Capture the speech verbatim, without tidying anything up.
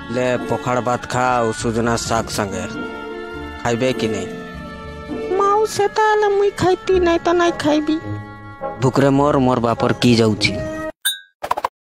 ले पखाड़ भात खा और सुजना साग संगे खाइबे कि नहीं? माऊ से ताले मुई खाइती नहीं तो नहीं खाइबी। भुकरे मोर मोर बापर की जाउची।